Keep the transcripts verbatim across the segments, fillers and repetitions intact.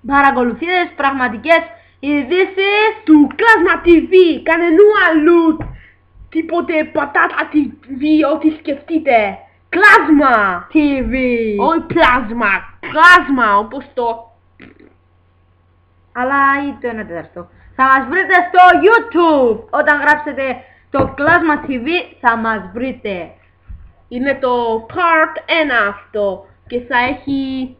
παρακολουθείτε τις πραγματικές ειδήσεις του Κλάσμα τι βι, κανενού αλλού τίποτε πατάτα τι βι, ό,τι σκεφτείτε. Κλάσμα τι βι. όχι πλάσμα, κλάσμα όπως το. Αλλά ή το ένα τέταρτο. Θα μας βρείτε στο YouTube. Όταν γράψετε το Κλάσμα τι βι θα μας βρείτε. Είναι το part ένα αυτό και θα έχει.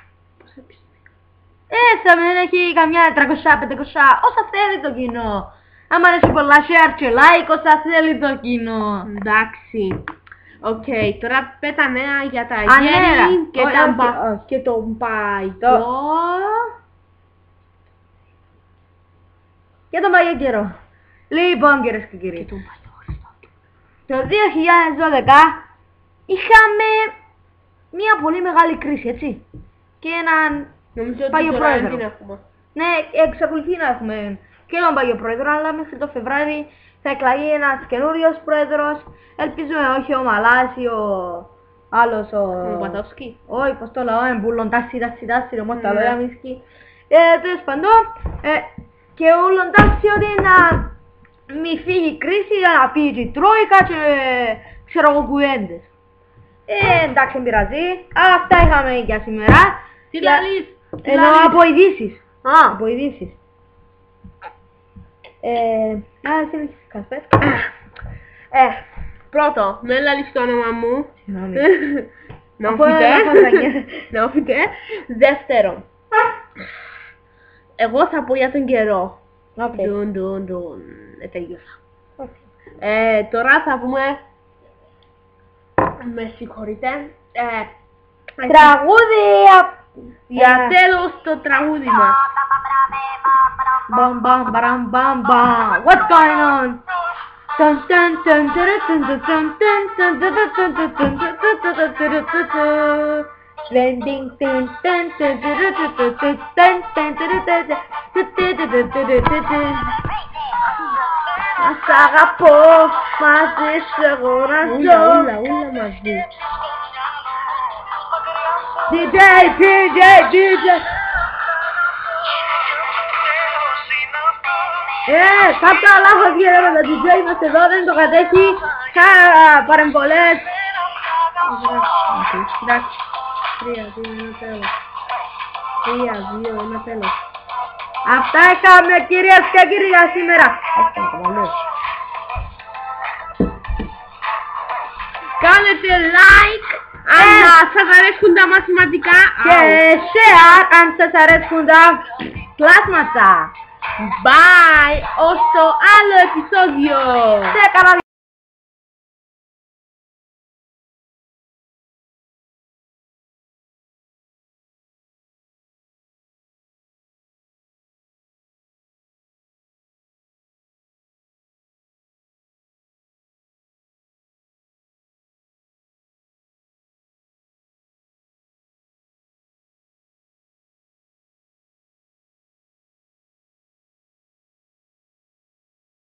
Ε, θα μην έχει καμιά τριακόσια πεντακόσια, όσα θέλει το κοινό. Άμα αρέσει πολλά share και like, όσα θέλει το κοινό. Εντάξει. Οκ, okay, τώρα πέτα νέα για τα Ανέρα. γέρι και, Όχι, τα όχι, μπα... όχι. και το μπαϊό. Το... Και τον παλιό καιρό. Λοιπόν, κυρίες και κύριοι, Και τον παλιό. το δύο χιλιάδες δώδεκα είχαμε μια πολύ μεγάλη κρίση, έτσι. Και έναν Νομίζω ότι παλιό τώρα δεν πρόεδρο. την έχουμε. Ναι, εξακολουθεί να έχουμε και έναν παλιό πρόεδρο, αλλά μέχρι το Φεβράρι θα εκλαγεί ένας καινούριος πρόεδρος. Ελπίζουμε όχι ο Μαλάς ή ο άλλος ο... Ο Πατόφσκι. Όχι, πως το λέω, εμπούλον, τάσι, τάσι, τάσι, όμως τα Ναι. λόγια μίσκει. Ε, τέλος πάντων, ε, και ούλον τάσι ότι να μη φύγει η κρίση, να φύγει η Τρόικα και ξέρω εγώ κουβέντες. Ε, εντάξει, δεν πειράζει. Αυτά είχαμε για σήμερα. Τι Για- λαλείς, τι Εννοώ λαλείς. από ειδήσεις. Α, Από ειδήσεις. Ε, α, εσύ έχεις καφέ. ε, πρώτο, με λαλείς το όνομα μου. Συγγνώμη. Να Από ένα φύγετε. φωταγιά. Να φύγετε. Δεύτερον, εγώ θα πω για τον καιρό. Οκ. Ντουν, ντουν, ντουν. Ε, τελείωσα. Οκ. Ε, τώρα θα πούμε. Με συγχωρείτε. Ε, Τραγούδι! για Ε, τέλος το τραγούδι μας. Bam bam bam bam bam. What's going on? Dun dun dun dun dun dun dun dun dun dun dun dun dun dun dun dun dun dun dun dun. Trending dun dun dun dun dun dun dun dun dun dun dun dun dun dun dun dun dun. Να σ' αγαπώ, μαζί σου εγώ να Ούλα, ζω. ούλα, ούλα μαζί. ντι τζέι, ντι τζέι, ντι τζέι. Ε, κάποια λάθος γίνεται με το ντι τζέι, είμαστε εδώ, δεν το κατέχει. Κα, παρεμβολές. Εντάξει. Τρία, δύο, ένα τέλος. Τρία, δύο, ένα τέλος. Αυτά είχαμε κυρίες και κύριοι για σήμερα. Αυτό είναι το καλό. Κάνετε like αν Ε. σας αρέσουν τα μαθηματικά. Και Αου. share αν σας αρέσουν τα πλάσματα. Bye! Ως το άλλο επεισόδιο! Σε καλά